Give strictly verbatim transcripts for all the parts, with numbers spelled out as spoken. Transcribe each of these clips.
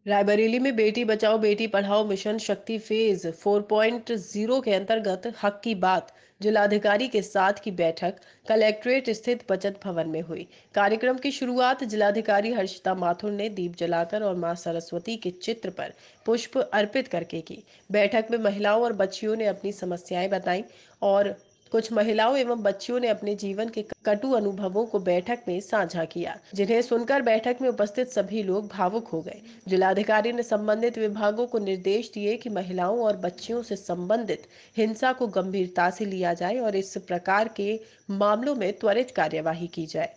रायबरेली में बेटी बचाओ बेटी पढ़ाओ मिशन शक्ति फेज चार पॉइंट ज़ीरो के अंतर्गत हक की बात जिलाधिकारी के साथ की बैठक कलेक्ट्रेट स्थित बचत भवन में हुई। कार्यक्रम की शुरुआत जिलाधिकारी हर्षिता माथुर ने दीप जलाकर और मां सरस्वती के चित्र पर पुष्प अर्पित करके की। बैठक में महिलाओं और बच्चियों ने अपनी समस्याएं बताई और कुछ महिलाओं एवं बच्चियों ने अपने जीवन के कटु अनुभवों को बैठक में साझा किया, जिन्हें सुनकर बैठक में उपस्थित सभी लोग भावुक हो गए। जिलाधिकारी ने संबंधित विभागों को निर्देश दिए कि महिलाओं और बच्चियों से संबंधित हिंसा को गंभीरता से लिया जाए और इस प्रकार के मामलों में त्वरित कार्यवाही की जाए।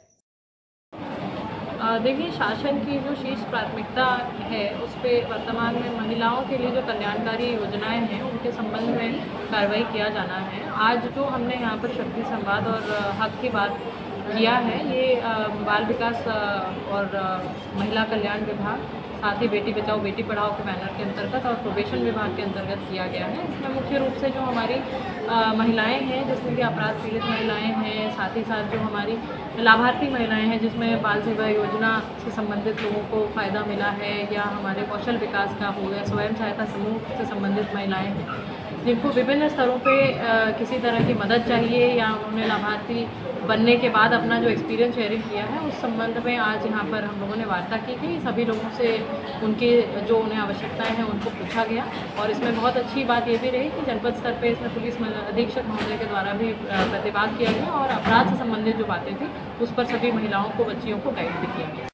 देखिए, शासन की जो शीर्ष प्राथमिकता है उस पे वर्तमान में महिलाओं के लिए जो कल्याणकारी योजनाएं हैं उनके संबंध में कार्रवाई किया जाना है। आज जो हमने यहाँ पर शक्ति संवाद और हक की बात किया है, ये बाल विकास और महिला कल्याण विभाग, साथ ही बेटी बचाओ बेटी पढ़ाओ के बैनर के अंतर्गत और प्रोबेशन विभाग के अंतर्गत किया गया है। इसमें मुख्य रूप से जो हमारी आ, महिलाएं हैं, जिसमें कि अपराध पीड़ित महिलाएं हैं, साथ ही साथ जो हमारी लाभार्थी महिलाएं हैं जिसमें बाल सेवा योजना से संबंधित लोगों को फ़ायदा मिला है, या हमारे कौशल विकास का हो गया, स्वयं सहायता समूह से संबंधित महिलाएँ हैं जिनको विभिन्न स्तरों पे आ, किसी तरह की मदद चाहिए या उन्होंने लाभार्थी बनने के बाद अपना जो एक्सपीरियंस शेयरिंग किया है, उस संबंध में आज यहाँ पर हम लोगों ने वार्ता की गई। सभी लोगों से उनकी जो उन्हें आवश्यकताएं हैं उनको पूछा गया और इसमें बहुत अच्छी बात ये भी रही कि जनपद स्तर पे इसमें पुलिस अधीक्षक महोदय के द्वारा भी प्रतिवाद किया गया और अपराध से संबंधित जो बातें थी उस पर सभी महिलाओं को, बच्चियों को गाइड भी किया गया।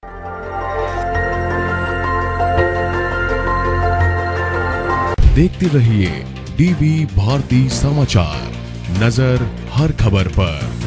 देखते रहिए डीवी भारती समाचार, नजर हर खबर पर।